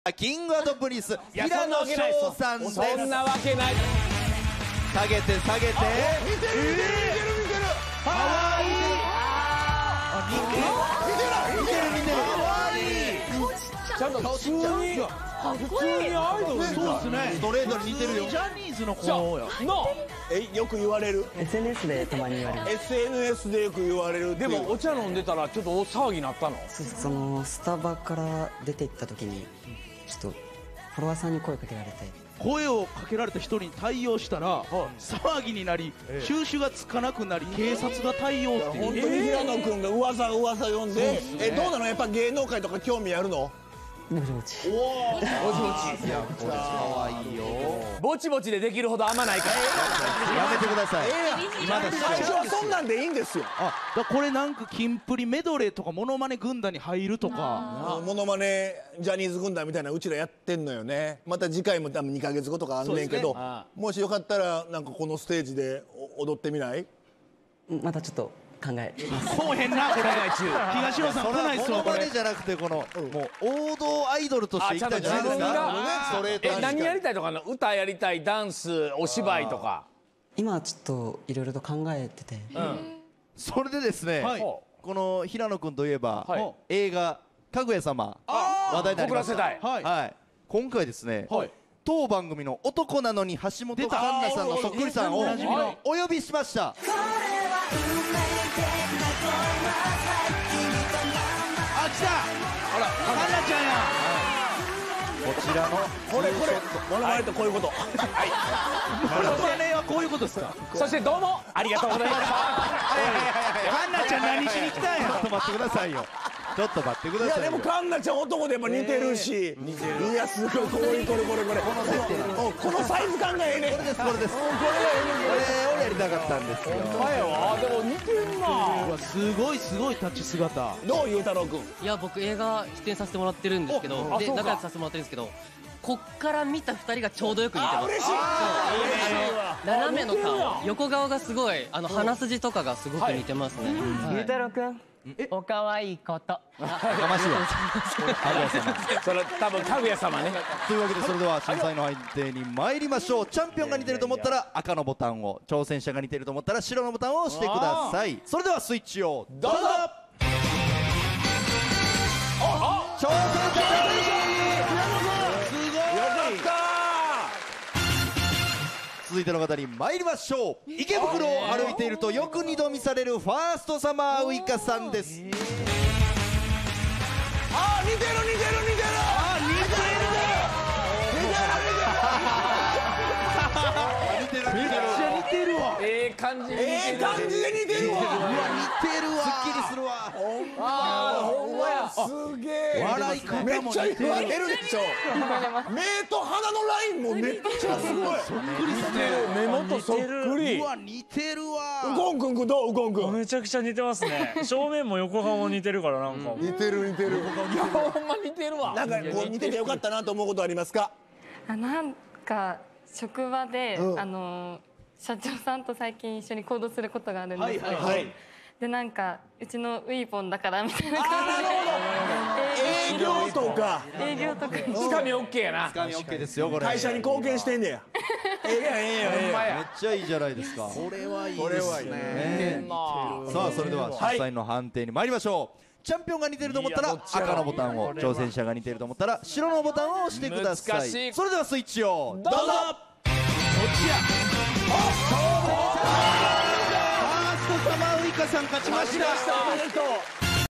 キングプリンス平野紫耀さんです。 そんなわけない。 下げて下げて、 似てる似てる似てる似てる。かわいい。似てる似てる。かわいい。 ちゃんと普通にアイドル。 そうですね。ストレートに似てるよ。ジャニーズの子や。よく言われる。 SNS でたまに言われる。 SNS でよく言われる。 でもお茶飲んでたらちょっと大騒ぎになったの？ そのスタバから出て行った時にちょっとフォロワーさんに声かけられて、 声をかけられた人に対応したら騒ぎになり、収拾がつかなくなり、警察が対応っていう。 本当に平野君が噂読んで、どうなの？やっぱ芸能界とか興味あるの？ ぼちぼち。 おお。 いやこれかわいいよ。 ぼちぼちでできるほどあんまないから。 やめてください。 今だ最初はそんなんでいいんですよ。 だこれなんかキンプリメドレーとかモノマネ軍団に入るとか。 モノマネジャニーズ軍団みたいなうちらやってんのよね。また次回も多分2ヶ月後とかあんねんけど、もしよかったらなんかこのステージで踊ってみない？ またちょっと考えます。 こうへんなこれ。東野さん来ないっすわこれ。 モノマネじゃなくてこのもう王道アイドルとしていきたいんじゃないですか。ストレートに。 何やりたいとかの？歌やりたい、ダンス、お芝居とか。 今はちょっといろいろと考えてて、 それでですね、この平野君といえば映画「かぐや様」話題になりました。はい。今回ですね、当番組の男なのに橋本環奈さんのそっくりさんをお呼びしました。 あ、来た。あら、環奈ちゃんや。 こちらのこれモノマネってこういうこと。 モノマネはこういうことですか。 そしてどうもありがとうございました。 環奈ちゃん何しに来たんや。 ちょっと待ってくださいよ。ちょっと待ってくださいよ。 いやでも環奈ちゃん男でも似てるし、いやすごいこれこのサイズ感がええね。 これです。これをやりたかったんですよ。 前はでも似てるな。 すごい立ち姿。 どうゆうたろうくん？ いや僕映画出演させてもらってるんですけど、で仲良くさせてもらってるんですけど、こっから見た2人がちょうどよく似てます。 嬉しい。 斜めの顔、横顔がすごい鼻筋とかがすごく似てますね。 ゆうたろうくん、おかわいいこと。 かましいわ。 それ多分かぐや様ね。 というわけでそれでは審査員の判定に参りましょう。チャンピオンが似てると思ったら赤のボタンを、挑戦者が似てると思ったら白のボタンを押してください。それではスイッチをどうぞ。挑戦者続いての方に参りましょう。池袋を歩いているとよく二度見されるファーストサマーウイカさんです。 似てる。 めっちゃ似てるわ。 ええ感じで似てるわ。 似てるわ。すっきりするわ。 ほんまや。 すげえ。 笑い方めっちゃも似てる。 似てるでしょ。目と鼻のラインもめっちゃすごい。 そっくりっすね。 目元そっくり。 うわ似てるわ。 うごんくんどう？うごんくん。 めちゃくちゃ似てますね。正面も横顔も似てるからなんか。 似てる。 いやほんま似てるわ。 なんかこう似ててよかったなと思うことありますか？ なんか職場で社長さんと最近一緒に行動することがあるんですけど、でなんかうちのウィーポンだからみたいな感じで営業とかつかみ OK やな。 つかみ OK ですよこれ。 会社に貢献してんねや。ええやん。 めっちゃいいじゃないですか。 これはいいですね。 さあそれでは審査員の判定に参りましょう。チャンピオンが似てると思ったら赤のボタンを、挑戦者が似てると思ったら白のボタンを押してください。それではスイッチをどうぞ。 どっちや。ファーストサマーウイカさん勝ちました。 おめでとう。